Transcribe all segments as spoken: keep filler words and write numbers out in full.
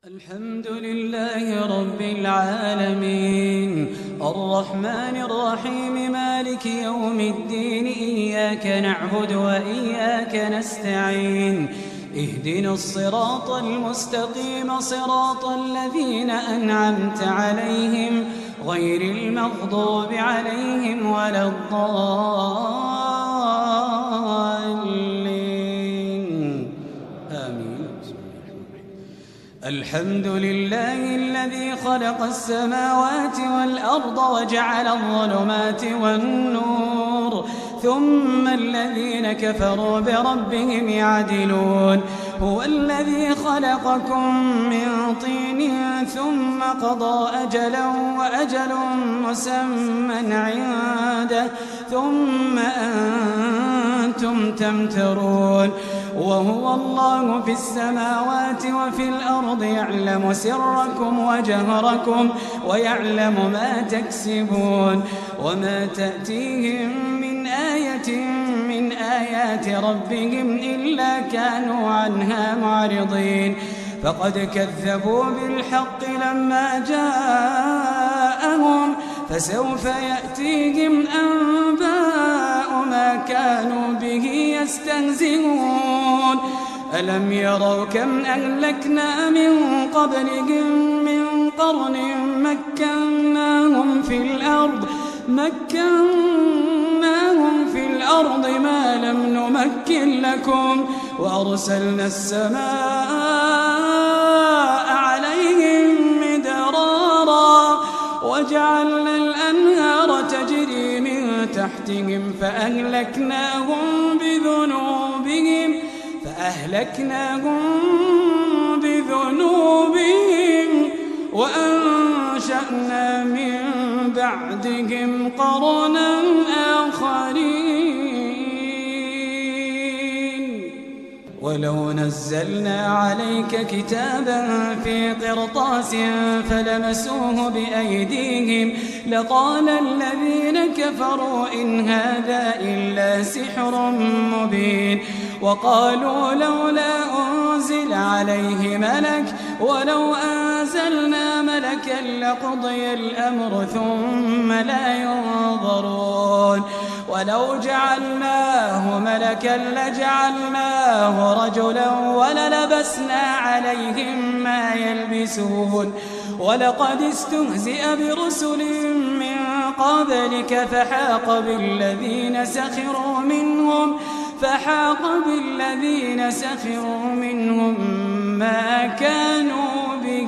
الحمد لله رب العالمين الرحمن الرحيم مالك يوم الدين إياك نعبد وإياك نستعين اهدنا الصراط المستقيم صراط الذين أنعمت عليهم غير المغضوب عليهم ولا الضالين آمين. الحمد لله الذي خلق السماوات والأرض وجعل الظلمات والنور ثم الذين كفروا بربهم يعدلون هو الذي خلقكم من طين ثم قضى أجلا وأجل مسمى عنده ثم أنتم تمترون وهو الله في السماوات وفي الأرض يعلم سركم وجهركم ويعلم ما تكسبون وما تأتيهم من آية من آيات ربهم إلا كانوا عنها معرضين فقد كذبوا بالحق لما جاءهم فسوف يأتيهم أنباء ما كانوا به يستهزئون ألم يروا كم أهلكنا من قبلهم من قرن مكناهم في الأرض مكناهم في الأرض ما لم نمكن لكم وأرسلنا السماء عليهم مدرارا وجعلنا الأنهار تجري من تحتهم فأهلكناهم بذنوبهم فأهلكناهم بذنوبهم وأنشأنا من بعدهم قرنا آخرين ولو نزلنا عليك كتابا في قرطاس فلمسوه بأيديهم لقال الذين كفروا إن هذا إلا سحر مبين وقالوا لولا أنزل عليه ملك ولو أنزلنا ملكا لقضي الأمر ثم لا ينظرون ولو جعلناه ملكا لجعلناه رجلا وللبسنا عليهم ما يلبسون ولقد استهزئ برسل من قبلك فحاق بالذين سخروا منهم فحاق بالذين سخروا منهم ما كانوا به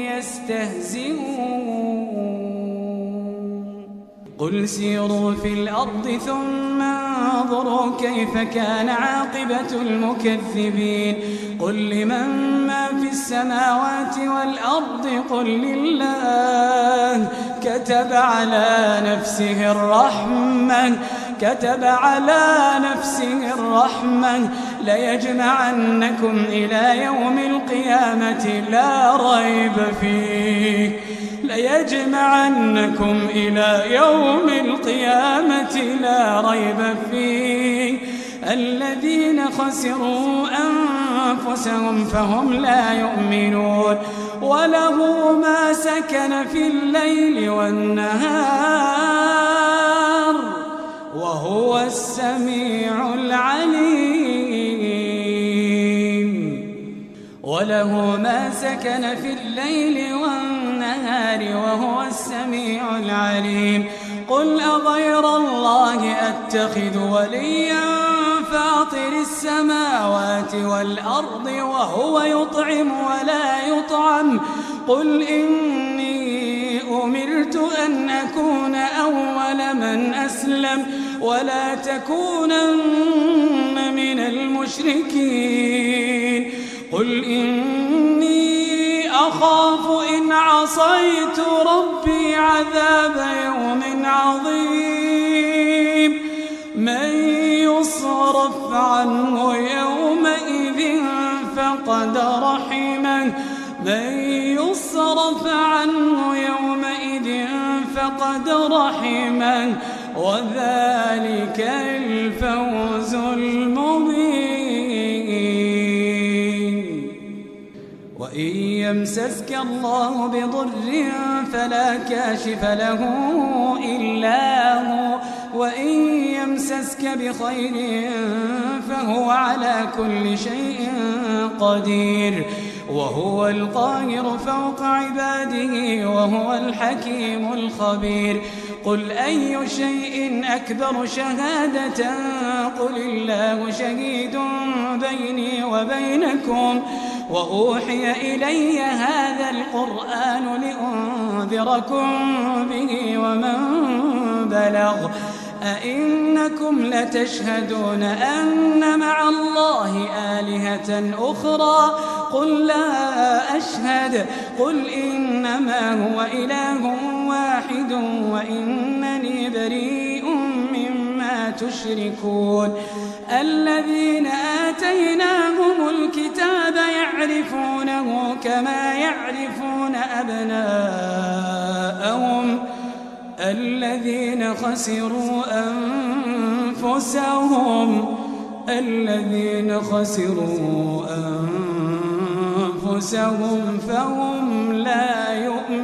يستهزئون قل سيروا في الأرض ثم انظروا كيف كان عاقبة المكذبين قل لمن ما في السماوات والأرض قل لله كتب على نفسه الرحمة كتب على نفسه الرحمة ليجمعنكم إلى يوم القيامة لا ريب فيه ليجمعنكم إلى يوم القيامة لا ريب فيه الذين خسروا أنفسهم فهم لا يؤمنون وله ما سكن في الليل والنهار وهو السميع العليم وله ما سكن في الليل والنهار وهو السميع العليم قل أغير الله أتخذ وليا فاطر السماوات والأرض وهو يطعم ولا يطعم قل إني أمرت أن أكون أول من أسلم ولا تكونن من المشركين قل إني أخاف إن عصيت ربي عذاب يوم عظيم من يصرف عنه يومئذ فقد رحمه من يصرف عنه يومئذ فقد رحمه وذلك الفوز المبين وإن يمسسك الله بضر فلا كاشف له إلا هو وإن يمسسك بخير فهو على كل شيء قدير وهو القاهر فوق عباده وهو الحكيم الخبير قل أي شيء أكبر شهادة قل الله شهيد بيني وبينكم وأوحي إلي هذا القرآن لأنذركم به ومن بلغ أئنكم لتشهدون أن مع الله آلهة أخرى قل لا أشهد قل إنما هو إله واحد وإنني بريء مما تشركون الذين آتيناهم الكتاب يعرفونه كما يعرفون أبناءهم الذين خسروا أنفسهم الذين خسروا أنفسهم فهم لا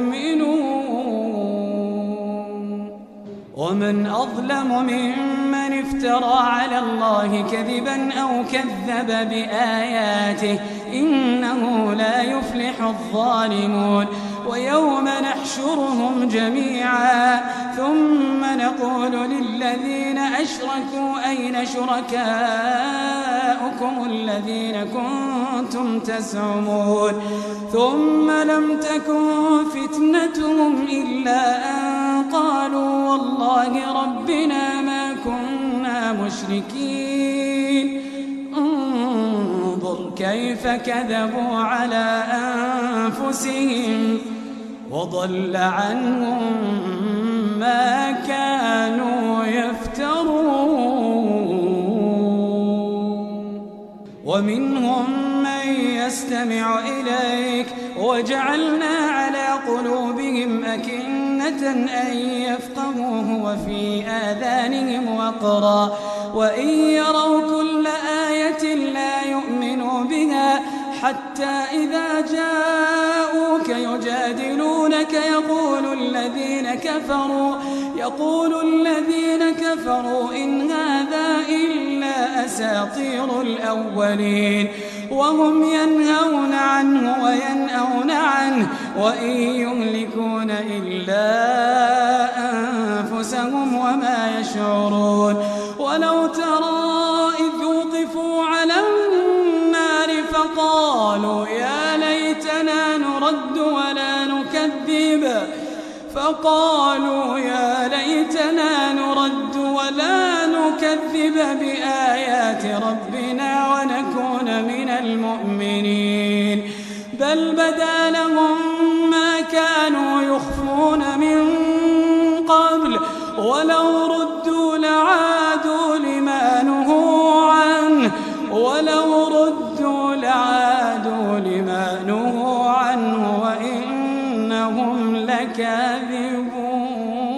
يؤمنون ومن أظلم ممن افترى على الله كذبا أو كذب بآياته إنه لا يفلح الظالمون ويوم نحشرهم جميعا ثم نقول للذين أشركوا أين شركاؤكم الذين كنتم تزعمون ثم لم تكن فتنتهم إلا أن قالوا والله ربنا ما كنا مشركين انظر كيف كذبوا على أنفسهم وضل عنهم ما كانوا يفترون ومنهم من يستمع إليك وجعلنا على قلوبهم أكنة أن يفقهوه وفي آذانهم وقرا وإن يروا كل آية لا يؤمنوا بها حتى إذا جاءوك يجادلونك يقول الذين كفروا يقول الذين كفروا إن هذا إلا أساطير الأولين وهم ينهون عنه وينأون عنه وإن يهلكون إلا أنفسهم وما يشعرون ولو ترى إذ وقفوا على النار فقالوا يا ليتنا نرد ولا نكذب فقالوا يا ليتنا نرد ولا نكذب بآيات ربنا ونكون من المؤمنين بل بدا لهم ما كانوا يخفون من قبل ولو ردوا لعادوا لما نهوا عنه ولو ردوا لعادوا لما نهوا عنه وإنهم لكاذبون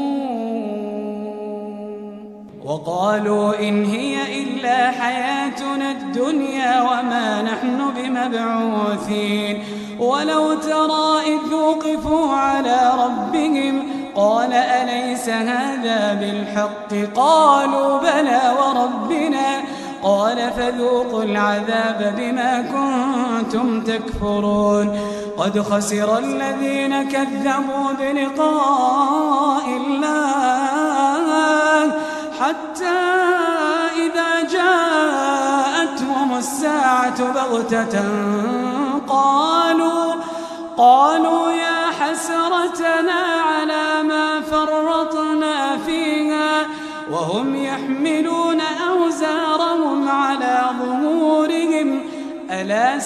وقالوا إن هي إلا حياتنا الدنيا وما نحن بمبعوثين ولو ترى إذ وقفوا على ربهم قال أليس هذا بالحق قالوا بلى وربنا قال فذوقوا العذاب بما كنتم تكفرون قد خسر الذين كذبوا بلقاء الله حتى إذا جاءتهم الساعة بغتة قالوا قالوا يا حسرتنا على ما فرطنا فيها وهم يحملون أوزارهم على ظهورهم ألا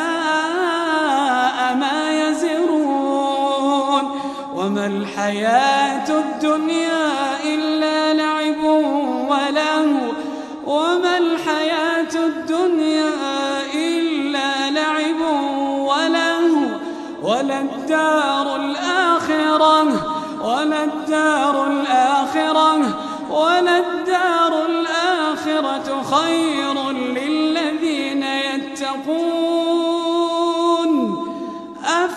ساء ما يزرون وما الحياة الدنيا إلا لعب ولهو وما الحياة الدنيا إلا لعب ولهو وللدار الآخرة وللدار الآخرة وللدار الآخرة خير للذين يتقون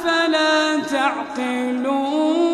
تعقلون